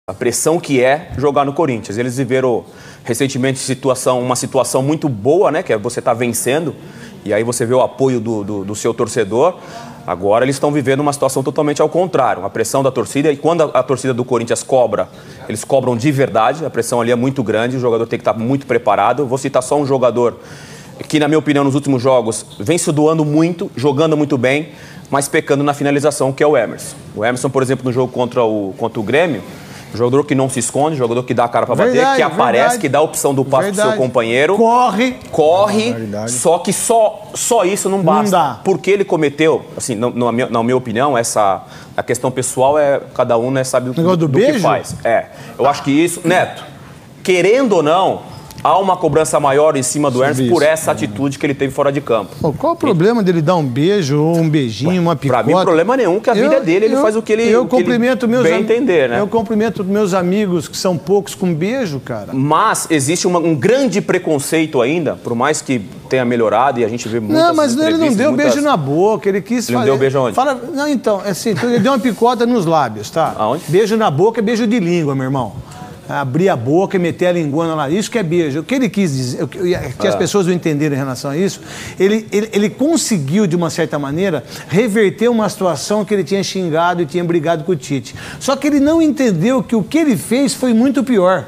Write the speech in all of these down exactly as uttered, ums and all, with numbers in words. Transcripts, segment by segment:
A pressão que é jogar no Corinthians. Eles viveram recentemente situação, uma situação muito boa, né? Que é você estar vencendo e aí você vê o apoio do, do, do seu torcedor. Agora eles estão vivendo uma situação totalmente ao contrário. A pressão da torcida, e quando a, a torcida do Corinthians cobra, eles cobram de verdade. A pressão ali é muito grande, o jogador tem que estar muito preparado. Eu vou citar só um jogador que, na minha opinião, nos últimos jogos vem se doando muito, jogando muito bem, mas pecando na finalização, que é o Emerson. O Emerson, por exemplo, no jogo contra o, contra o Grêmio, jogador que não se esconde, jogador que dá a cara pra bater, verdade, que aparece, verdade. Que dá a opção do passe verdade. Pro seu companheiro. Corre. Corre, é só que só, só isso não basta. Não dá. Porque ele cometeu, assim, na, na, minha, na minha opinião, essa, a questão pessoal é, cada um né, sabe do, do, do que faz. É, eu acho que isso, Neto, querendo ou não, há uma cobrança maior em cima do Ernst por essa atitude que ele teve fora de campo. Pô, qual o problema dele dar um beijo, ou um beijinho, Ué, uma picota? Pra mim, problema nenhum, que a vida eu, é dele, ele eu, faz o que ele, eu o que cumprimento ele meus bem entender, né? Eu cumprimento meus amigos, que são poucos, com beijo, cara. Mas existe uma, um grande preconceito ainda, por mais que tenha melhorado e a gente vê muitas Não, mas ele não deu muitas... beijo na boca, ele quis... Ele não deu beijo aonde? Fala... Não, então, assim, ele deu uma picota nos lábios, tá? Aonde? Beijo na boca é beijo de língua, meu irmão. Abrir a boca e meter a linguana lá. Isso que é beijo. O que ele quis dizer, que as pessoas não entenderam em relação a isso, ele, ele, ele conseguiu, de uma certa maneira, reverter uma situação que ele tinha xingado e tinha brigado com o Tite. Só que ele não entendeu que o que ele fez foi muito pior.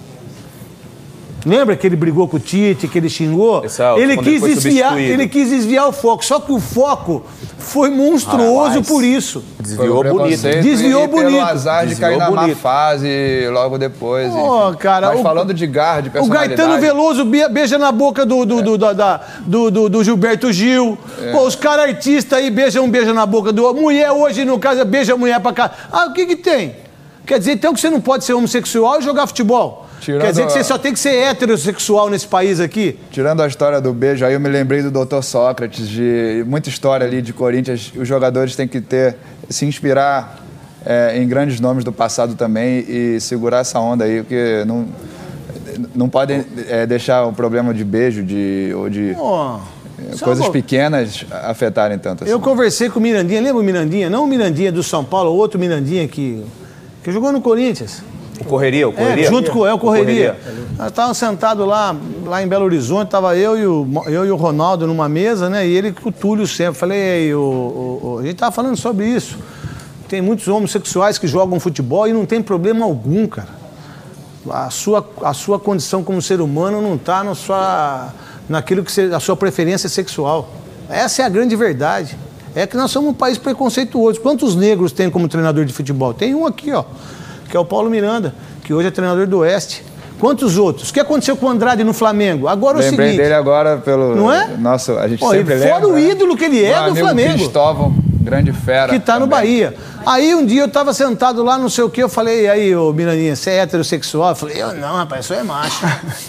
Lembra que ele brigou com o Tite, que ele xingou? É ele, quis ele, desviar, ele quis desviar o foco, só que o foco foi monstruoso ah, por isso. Desviou bonito. Desviou bonito. Pelo Desviou azar de cair bonito. na má fase logo depois. Oh, cara, Mas o, falando de garra, de personalidade... O Gaetano Veloso beija na boca do, do, é. do, do, da, do, do, do Gilberto Gil. É. Pô, os caras artistas aí beijam um beijo na boca do... Mulher hoje, no caso, beija a mulher pra cá. Ah, o que que tem? Quer dizer, então que você não pode ser homossexual e jogar futebol? Tirando Quer dizer que você só tem que ser heterossexual nesse país aqui? Tirando a história do beijo, aí eu me lembrei do doutor Sócrates, de muita história ali de Corinthians. Os jogadores têm que ter, se inspirar é, em grandes nomes do passado também e segurar essa onda aí, porque não, não podem é, deixar o problema de beijo de, ou de oh, coisas pequenas afetarem tanto assim. Eu conversei com o Mirandinha, lembra o Mirandinha? Não o Mirandinha do São Paulo, o outro Mirandinha que, que jogou no Corinthians. O Correria, o Correria? É, junto com é, o Correria. Nós estávamos sentados lá, lá em Belo Horizonte, estava eu e, o, eu e o Ronaldo numa mesa, né? E ele com o Túlio sempre. Falei, ei, o, o, o, a gente estava falando sobre isso. Tem muitos homossexuais que jogam futebol e não tem problema algum, cara. A sua, a sua condição como ser humano não está na sua, naquilo que você, a sua preferência sexual. Essa é a grande verdade. É que nós somos um país preconceituoso. Quantos negros tem como treinador de futebol? Tem um aqui, ó. Que é o Paulo Miranda, que hoje é treinador do Oeste. Quantos outros? O que aconteceu com o Andrade no Flamengo? Agora Lembrei o seguinte... Lembrei dele agora pelo... Não é? Nossa, a gente Pô, sempre lembra. Fora o ídolo que ele é do Flamengo. Cristóvão, grande fera. Que tá também no Bahia. Aí um dia eu tava sentado lá, não sei o que, eu falei, e aí, ô Mirandinha, você é heterossexual? Eu falei, eu não, rapaz, eu sou é macho.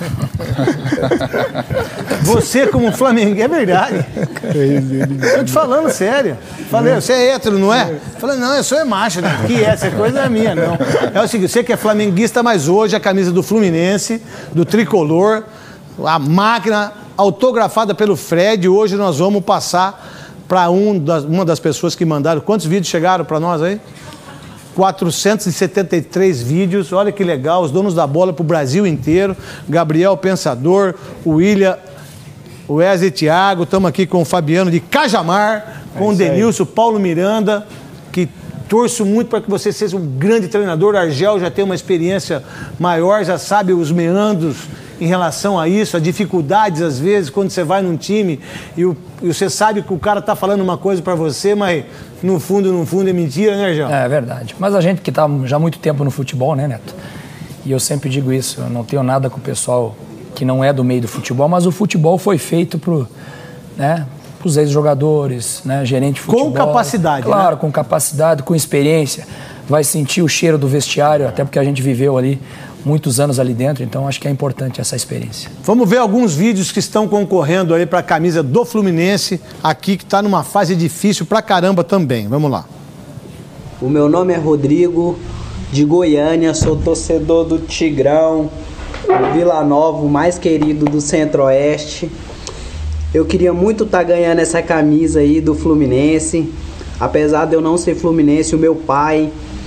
Você como Flamengo, é verdade. Eu te falando sério. Falei, você é hétero, não é? Falei, não, eu sou é macho, né? Que é, essa coisa é minha, não. É o seguinte, você que é flamenguista, mas hoje a camisa do Fluminense, do Tricolor, a máquina autografada pelo Fred, hoje nós vamos passar para um das, uma das pessoas que mandaram. Quantos vídeos chegaram para nós aí? quatrocentos e setenta e três vídeos, olha que legal, os donos da bola para o Brasil inteiro. Gabriel Pensador, o William, o Wesley Thiago, estamos aqui com o Fabiano de Cajamar, com é o Denilson, Paulo Miranda, que torço muito para que você seja um grande treinador. O Argel já tem uma experiência maior, já sabe os meandros em relação a isso, as dificuldades às vezes, quando você vai num time e, o, e você sabe que o cara tá falando uma coisa para você, mas no fundo, no fundo é mentira, né, Argel? É verdade. Mas a gente que tá já há muito tempo no futebol, né, Neto? E eu sempre digo isso, eu não tenho nada com o pessoal que não é do meio do futebol, mas o futebol foi feito pro, né, pros ex-jogadores, né, gerente de futebol. Com capacidade, Claro, né? com capacidade, com experiência. Vai sentir o cheiro do vestiário, até porque a gente viveu ali muitos anos ali dentro, então acho que é importante essa experiência. Vamos ver alguns vídeos que estão concorrendo aí para a camisa do Fluminense, aqui que está numa fase difícil pra caramba também. Vamos lá. O meu nome é Rodrigo, de Goiânia, sou torcedor do Tigrão, do Vila Nova, o mais querido do Centro-Oeste. Eu queria muito estar tá ganhando essa camisa aí do Fluminense, apesar de eu não ser fluminense, o meu pai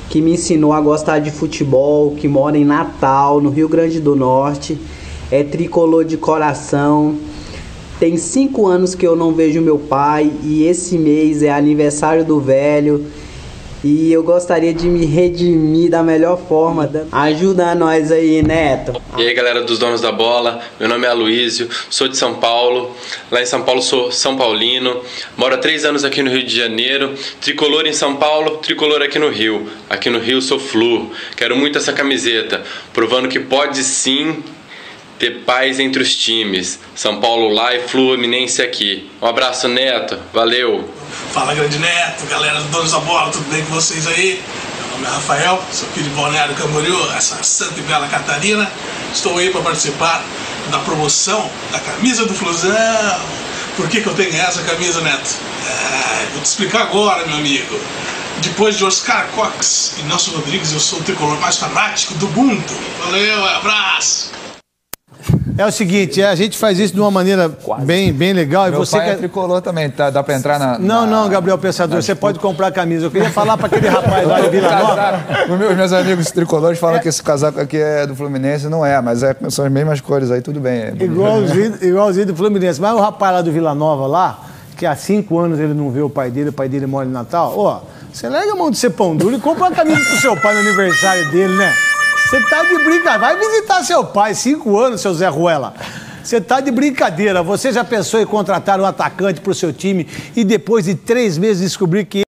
que me ensinou a gostar de futebol, que mora em Natal, no Rio Grande do Norte, é tricolor de coração. Tem cinco anos que eu não vejo meu pai e esse mês é aniversário do velho. E eu gostaria de me redimir da melhor forma. Ajuda nós aí, Neto. E aí, galera dos Donos da Bola, meu nome é Aloísio, sou de São Paulo. Lá em São Paulo sou São Paulino, moro há três anos aqui no Rio de Janeiro. Tricolor em São Paulo, tricolor aqui no Rio. Aqui no Rio sou Flu. Quero muito essa camiseta, provando que pode sim ter paz entre os times. São Paulo lá e Fluminense aqui. Um abraço, Neto. Valeu. Fala, grande Neto, galera do Donos da Bola, tudo bem com vocês aí? Meu nome é Rafael, sou aqui de Balneário Camboriú, essa santa e bela Catarina. Estou aí para participar da promoção da camisa do Flusão. Por que que eu tenho essa camisa, Neto? É, vou te explicar agora, meu amigo. Depois de Oscar Cox e Nelson Rodrigues, eu sou o tricolor mais fanático do mundo. Valeu, abraço! É o seguinte, a gente faz isso de uma maneira bem, bem legal. Meu e você pai quer... é tricolor também, tá? Dá pra entrar na... Não, na... não, Gabriel Pensador, você pode comprar a camisa. Eu queria falar para aquele rapaz lá de Vila Nova. Os meus, meus amigos tricolores falam é. que esse casaco aqui é do Fluminense, não é, mas é, são as mesmas cores aí, tudo bem. É igualzinho, igualzinho do Fluminense. Mas o rapaz lá do Vila Nova lá, que há cinco anos ele não vê o pai dele, o pai dele mora em Natal, ó, você larga a mão de ser pão duro e compra uma camisa pro seu pai no aniversário dele, né? Você tá de brincadeira. Vai visitar seu pai, cinco anos, seu Zé Ruela. Você tá de brincadeira. Você já pensou em contratar um atacante pro seu time e depois de três meses descobrir que